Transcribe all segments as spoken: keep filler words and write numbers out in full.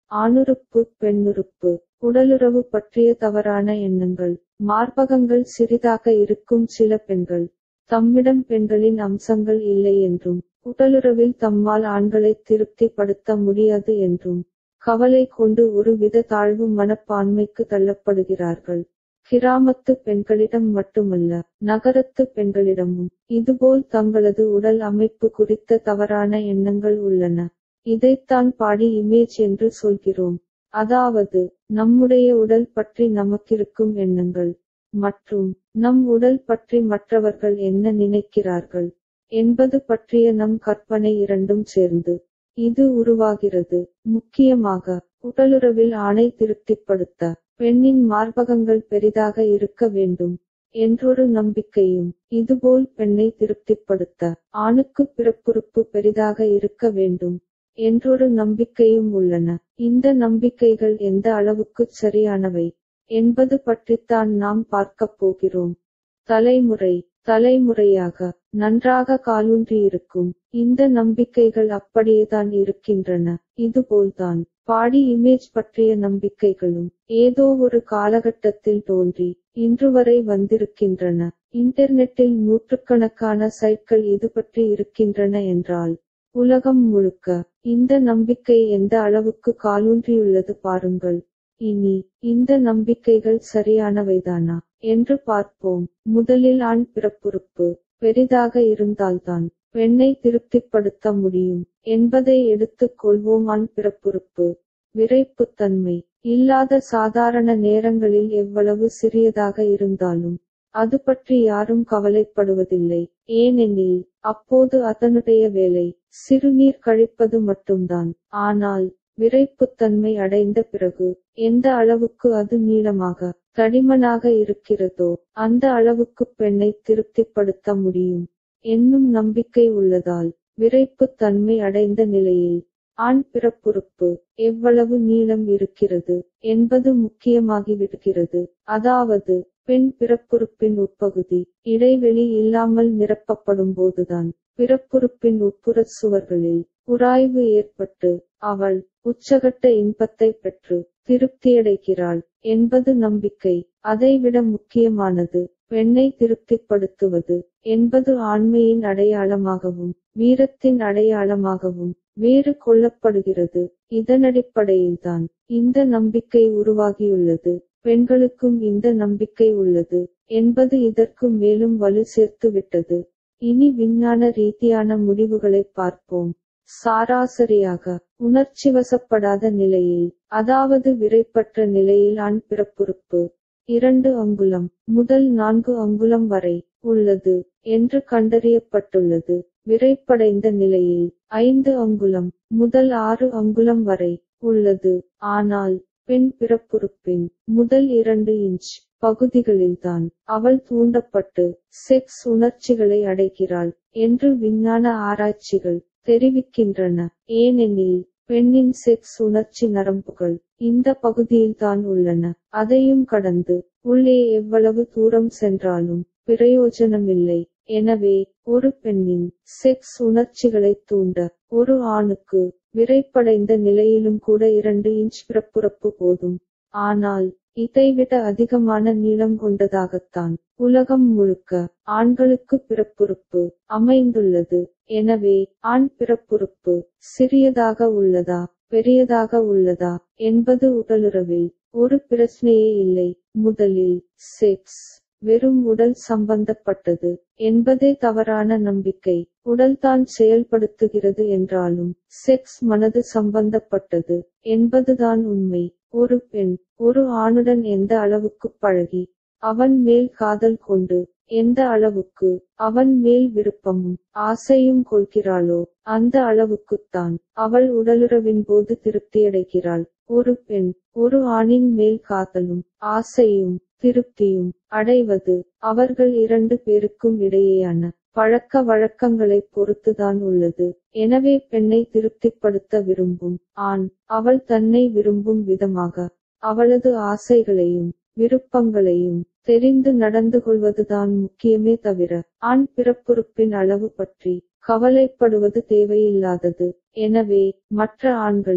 ஆணுறுப்பு பெண்ணுறுப்பு உடலுறவு பற்றிய தவறான எண்ணங்கள். மார்பகங்கள் சிறிதாக இருக்கும் சில பெண்கள் தம்மிடம் பெண்களின் அம்சங்கள் இல்லை என்றும் உடலுறவில் தம்மால் ஆண்களை திருப்தி படுத்த முடியாது என்றும் கவலை கொண்டு ஒரு வித தாழ்வு மனப்பான்மைக்கு தள்ளப்படுகிறார்கள். கிராமத்து பெண்களிடம் மட்டுமல்ல, நகரத்து பெண்களிடமும் இதுபோல் தங்களது உடல் அமைப்பு குறித்த தவறான எண்ணங்கள் உள்ளன. இதைத்தான் பாடி இமேஜ் என்று சொல்கிறோம். அதாவது நம்முடைய உடல் பற்றி நமக்கிருக்கும் எண்ணங்கள் மற்றும் நம் உடல் பற்றி மற்றவர்கள் என்ன நினைக்கிறார்கள் என்பது பற்றிய நம் கற்பனை இரண்டும் சேர்ந்து இது உருவாகிறது. முக்கியமாக உடலுறவில் ஆணை திருப்திப்படுத்த பெண்ணின் மார்பகங்கள் பெரிதாக இருக்க வேண்டும் என்றொரு நம்பிக்கையும், இதுபோல் பெண்ணை திருப்திப்படுத்த ஆணுக்கு பிறப்புறுப்பு பெரிதாக இருக்க வேண்டும் என்றொரு நம்பிக்கையும் உள்ளன. இந்த நம்பிக்கைகள் எந்த அளவுக்குச் சரியானவை என்பது பற்றித்தான் நாம் பார்க்கப் போகிறோம். தலைமுறை தலைமுறையாக நன்றாக காலூன்றியிருக்கும் இந்த நம்பிக்கைகள் அப்படியேதான் இருக்கின்றன. இதுபோல்தான் பாடி இமேஜ் பற்றிய நம்பிக்கைகளும் ஏதோ ஒரு காலகட்டத்தில் தோன்றி இன்று வரை வந்திருக்கின்றன. இன்டர்நெட்டில் நூற்றுக்கணக்கான சைட்கள் இது பற்றி இருக்கின்றன என்றால் உலகம் முழுக்க இந்த நம்பிக்கை எந்த அளவுக்கு காலூன்றியுள்ளது பாருங்கள். இனி இந்த நம்பிக்கைகள் சரியானவைதானா என்று பார்ப்போம். முதலில் ஆண் பிறப்புறுப்பு பெரிதாக இருந்தால்தான் பெண்ணை திருப்திப்படுத்த முடியும் என்பதை எடுத்துக் கொள்வோம். ஆண் பிறப்புறுப்பு விறைப்புத்தன்மை இல்லாத சாதாரண நேரங்களில் எவ்வளவு சிறியதாக இருந்தாலும் அது பற்றி யாரும் கவலைப்படுவதில்லை. ஏனெனில் அப்போது அதனுடைய வேலை சிறுநீர் கழிப்பது மட்டும்தான். ஆனால் விறைப்புத்தன்மை அடைந்த பிறகு எந்த அளவுக்கு அது நீளமாக தடிமனாக இருக்கிறதோ அந்த அளவுக்கு பெண்ணை திருப்திப்படுத்த முடியும் என்னும் நம்பிக்கை உள்ளதால் விறைப்புத் தன்மை அடைந்த நிலையில் ஆண் பிறப்புறுப்பு எவ்வளவு நீளம் இருக்கிறது என்பது முக்கியமாகிவிடுகிறது. அதாவது பெண் பிறப்புறுப்பின் உட்பகுதி இடைவெளி இல்லாமல் நிரப்பப்படும்போதுதான் பிறப்புறுப்பின் உட்புறச் சுவர்களில் உராய்வு ஏற்பட்டு அவள் உச்சகட்ட இன்பத்தை பெற்று திருப்தியடைகிறாள் என்பது நம்பிக்கை. அதைவிட முக்கியமானது பெண்ணை திருப்திப்படுத்துவது என்பது ஆண்மையின் அடையாளமாகவும் வீரத்தின் அடையாளமாகவும் வேறு கொள்ளப்படுகிறது. இதனடிப்படையில்தான் இந்த நம்பிக்கை உருவாகியுள்ளது. பெண்களுக்கும் இந்த நம்பிக்கை உள்ளது என்பது இதற்கு மேலும் வலு சேர்த்துவிட்டது. இனி விஞ்ஞான ரீதியான முடிவுகளை பார்ப்போம். சராசரியாக உணர்ச்சிவசப்படாத நிலையில், அதாவது விறைப்பற்ற நிலையில் ஆண் பிறப்புறுப்பு இரண்டு அங்குலம் முதல் நான்கு அங்குலம் வரை உள்ளது என்று கண்டறியப்பட்டுள்ளது. விறைப்படைந்த நிலையில் ஐந்து அங்குலம் முதல் ஆறு அங்குலம் வரை உள்ளது. ஆனால் பெண் பிறப்புறுப்பின் முதல் இரண்டு இன்ச் பகுதிகளில்தான் அவள் தூண்டப்பட்டு செக்ஸ் உணர்ச்சிகளை அடைகிறாள் என்று விஞ்ஞான ஆராய்ச்சிகள் தெரிவிக்கின்றன. ஏனெனில் பெண்ணின் செக்ஸ் உணர்ச்சி நரம்புகள் இந்த பகுதியில்தான் உள்ளன. அதையும் கடந்து உள்ளே எவ்வளவு தூரம் சென்றாலும் பிரயோஜனமில்லை. எனவே ஒரு பெண்ணின் செக்ஸ் உணர்ச்சிகளை தூண்ட ஒரு ஆணுக்கு விறைப்படைந்த நிலையிலும் கூட இரண்டு இன்ச் பிறப்புறுப்பு போதும். ஆனால் இதைவிட அதிகமான நீளம் கொண்டதாகத்தான் உலகம் முழுக்க ஆண்களுக்கு பிறப்புறுப்பு அமைந்துள்ளது. எனவே ஆண் பிறப்புறுப்பு சிறியதாக உள்ளதா பெரியதாக உள்ளதா என்பது உடலுறவில் ஒரு பிரச்சனையே இல்லை. முதலில் செக்ஸ் வெறும் உடல் சம்பந்தப்பட்டது என்பதே தவறான நம்பிக்கை. உடல்தான் செயல்படுத்துகிறது என்றாலும் செக்ஸ் மனது சம்பந்தப்பட்டது என்பதுதான் உண்மை. ஒரு பெண் ஒரு ஆணுடன் எந்த அளவுக்கு பழகி அவன் மேல் காதல் கொண்டு எந்த அளவுக்கு அவன் மேல் விருப்பமும் ஆசையும் கொள்கிறாளோ அந்த அளவுக்குத்தான் அவள் உடலுறவின் போது திருப்தியடைகிறாள். ஒரு பெண் ஒரு ஆணின் மேல் காதலும் ஆசையும் திருப்தியும் அடைவது அவர்கள் இரண்டு பேருக்கும் இடையேயான பழக்க வழக்கங்களைப் பொறுத்துதான் உள்ளது. எனவே பெண்ணை திருப்திப்படுத்த விரும்பும் ஆண் அவள் தன்னை விரும்பும் விதமாக அவளது ஆசைகளையும் விருப்பங்களையும் தெரிந்து நடந்து கொள்வதுதான் முக்கியமே தவிர ஆண் பிறப்புறுப்பின் அளவு பற்றி கவலைப்படுவது தேவையில்லாதது. எனவே மற்ற ஆண்களின்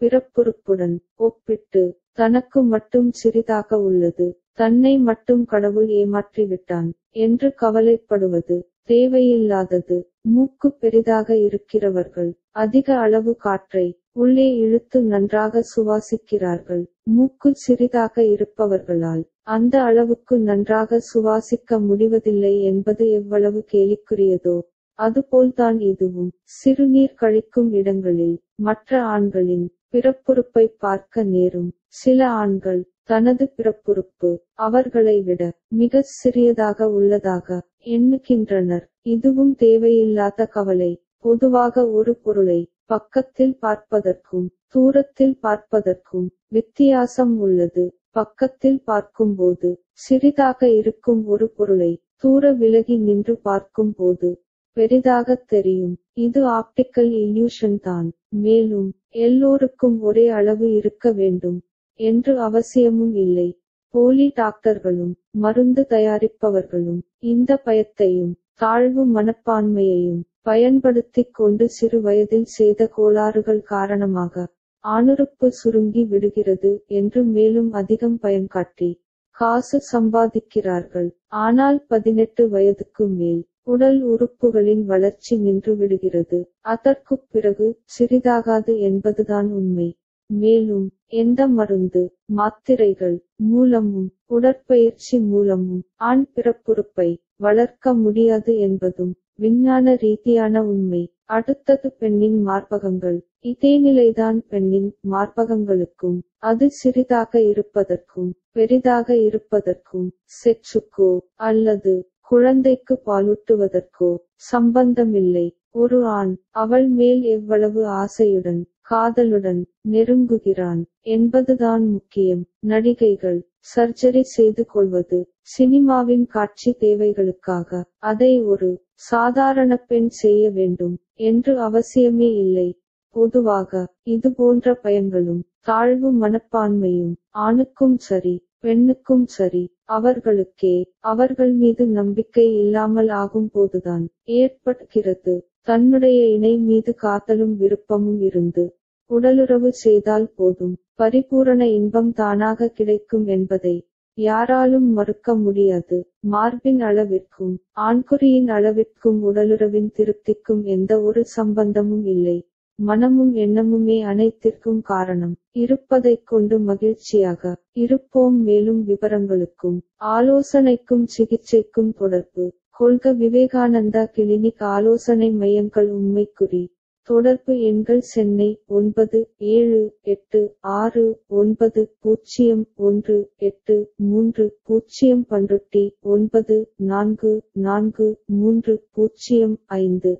பிறப்புறுப்புடன் ஒப்பிட்டு தனக்கு மட்டும் சிறிதாக உள்ளது, தன்னை மட்டும் கடவுள் ஏமாற்றிவிட்டான் என்று கவலைப்படுவது தேவையில்லாதது. மூக்கு பெரிதாக இருக்கிறவர்கள் அதிக அளவு காற்றை உள்ளே இழுத்து நன்றாக சுவாசிக்கிறார்கள். மூக்கு சிறிதாக இருப்பவர்களால் அந்த அளவுக்கு நன்றாக சுவாசிக்க முடிவதில்லை என்பது எவ்வளவு கேலிக்குரியதோ அதுபோல்தான் இதுவும். சிறுநீர் கழிக்கும் இடங்களில் மற்ற ஆண்களின் பிறப்புறுப்பை பார்க்க நேரும். சில ஆண்கள் தனது பிறப்புறுப்பு அவர்களை விட மிக சிறியதாக உள்ளதாக எண்ணுகின்றனர். இதுவும் தேவையில்லாத கவலை. பொதுவாக ஒரு பொருளை பக்கத்தில் பார்ப்பதற்கும் தூரத்தில் பார்ப்பதற்கும் வித்தியாசம் உள்ளது. பக்கத்தில் பார்க்கும்போது சிறிதாக இருக்கும் ஒரு பொருளை தூர விலகி நின்று பார்க்கும் போது பெரிதாக தெரியும். இது ஆப்டிக்கல் இல்யூஷன் தான். மேலும் எல்லோருக்கும் ஒரே அளவு இருக்க வேண்டும் என்று அவசியமும் இல்லை. போலி டாக்டர்களும் மருந்து தயாரிப்பவர்களும் இந்த பயத்தையும் தாழ்வு மனப்பான்மையையும் பயன்படுத்திக் கொண்டு சிறு வயதில் செய்த கோளாறுகள் காரணமாக ஆணுறுப்பு சுருங்கி விடுகிறது என்று மேலும் அதிகம் பயன்காட்டி காசு சம்பாதிக்கிறார்கள். ஆனால் பதினெட்டு வயதுக்கு மேல் உடல் உறுப்புகளின் வளர்ச்சி நின்று விடுகிறது. அதற்குப் பிறகு சிறிதாகாது என்பதுதான் உண்மை. மேலும் எந்த மருந்து மாத்திரைகள் மூலமும் உடற்பயிற்சி மூலமும் ஆண் பிறப்புறுப்பை வளர்க்க முடியாது என்பதும் விஞ்ஞான ரீதியான உண்மை. அடுத்தது பெண்ணின் மார்பகங்கள். இதே நிலைதான் பெண்ணின் மார்பகங்களுக்கும். அது சிறிதாக இருப்பதற்கும் பெரிதாக இருப்பதற்கும் செக்ஸுக்கோ அல்லது குழந்தைக்கு பாலூட்டுவதற்கோ சம்பந்தமில்லை. ஒரு ஆண் அவள் மேல் எவ்வளவு ஆசையுடன் காதலுடன் நெருங்குகிறான் என்பதுதான் முக்கியம். நடிகைகள் சர்ஜரி செய்து கொள்வது சினிமாவின் காட்சி தேவைகளுக்காக. அதை ஒரு சாதாரண பெண் செய்ய வேண்டும் என்று அவசியமே இல்லை. பொதுவாக இதுபோன்ற பயங்களும் தாழ்வு மனப்பான்மையும் ஆணுக்கும் சரி பெண்ணுக்கும் சரி அவர்களுக்கே அவர்கள் மீது நம்பிக்கை இல்லாமல் ஆகும் போதுதான் ஏற்படுகிறது. தன்னுடைய இணை மீது காதலும் விருப்பமும் இருந்து உடலுறவு செய்தால் போதும் பரிபூரண இன்பம் தானாக கிடைக்கும் என்பதை யாராலும் மறுக்க முடியாது. மார்பின் அளவிற்கும் ஆண்குறியின் அளவிற்கும் உடலுறவின் திருப்திக்கும் எந்த ஒரு சம்பந்தமும் இல்லை. மனமும் எண்ணமுமே அனைத்திற்கும் காரணம். இருப்பதைக் கொண்டு மகிழ்ச்சியாக இருப்போம். மேலும் விவரங்களுக்கும் ஆலோசனைக்கும் சிகிச்சைக்கும் தொடர்பு கொள்க விவேகானந்தா கிளினிக் ஆலோசனை மையங்கள். உண்மைக்குறி தொடர்பு எண்கள் சென்னை ஒன்பது ஏழு எட்டு ஆறு ஒன்பது பூஜ்ஜியம் ஒன்று எட்டு மூன்று பூஜ்ஜியம் பன்ருட்டி ஒன்பது நான்கு நான்கு மூன்று பூஜ்ஜியம் ஐந்து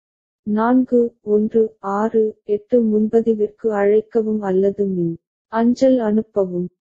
நான்கு ஒன்று ஆறு எட்டு. முன்பதிவிற்கு அழைக்கவும் அல்லது மின் அஞ்சல் அனுப்பவும்.